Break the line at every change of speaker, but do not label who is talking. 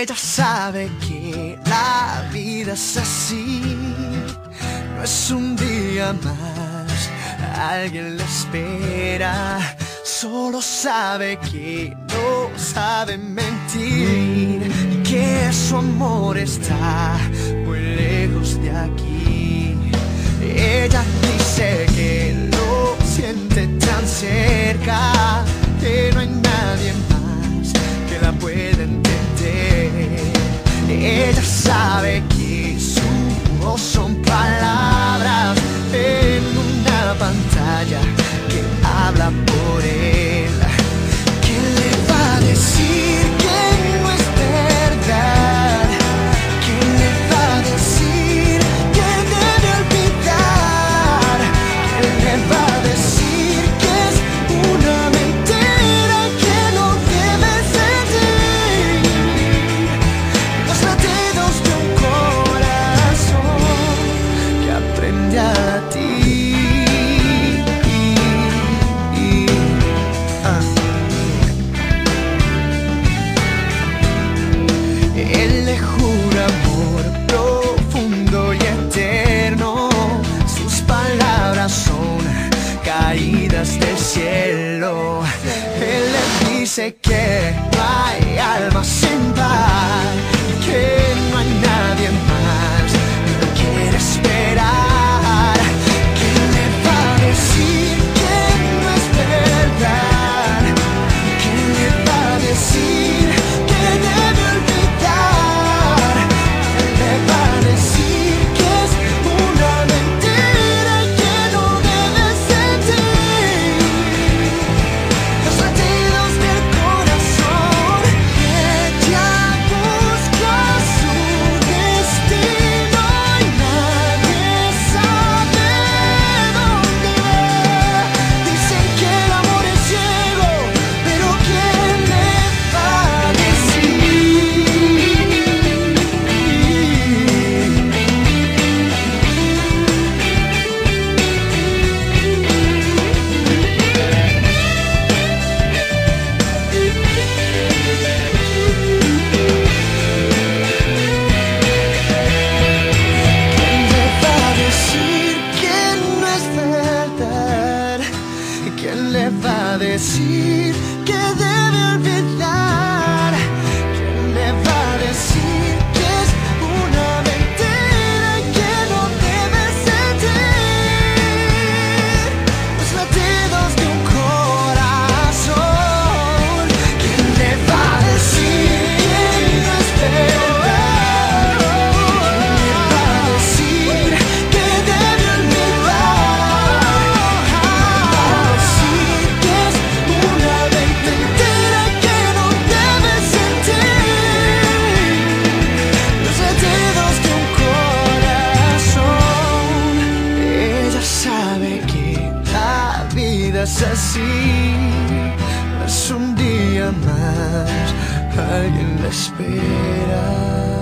Ella sabe que la vida es así, no es un día más, alguien la espera. Solo sabe que no sabe mentir, que su amor está muy lejos de aquí. Ella dice que lo siente tan cerca, que no hay nadie más que la pueda entender. Ella sabe que su voz son palabras en una pantalla que habla por él. ¿Qué le va a decir que no es verdad? ¿Qué le va a decir que debe olvidar? ¿Qué le va a decir que es una mentira que no debe sentir? Los latidos de un corazón que aprende a latir. Él le jura amor profundo y eterno. Sus palabras son caídas del cielo. Él le dice que no hay alma sin paz, que no hay nadie más que lo quiere esperar. ¿Qué le va a decir que no es verdad? ¿Qué le va a decir que debe olvidar? ¿Qué le va a decir que es una mentira que no debe sentir? Los latidos del corazón, ella busca su destino y nadie sabe dónde va. Dicen que el amor es ciego, pero ¿quién le va a decir que no es verdad? ¿Quién le va a decir que debe olvidar? ¿Quién le va a decir que es una mentira que no debe sentir? Los latidos de un corazón. ¿Quién le va a decir que no es verdad? ¿Quién le va a decir que debe olvidar? Decir que es una mentira que no debe sentir. Los latidos de un corazón. Ella sabe que la vida es así, no es un día más, alguien la espera.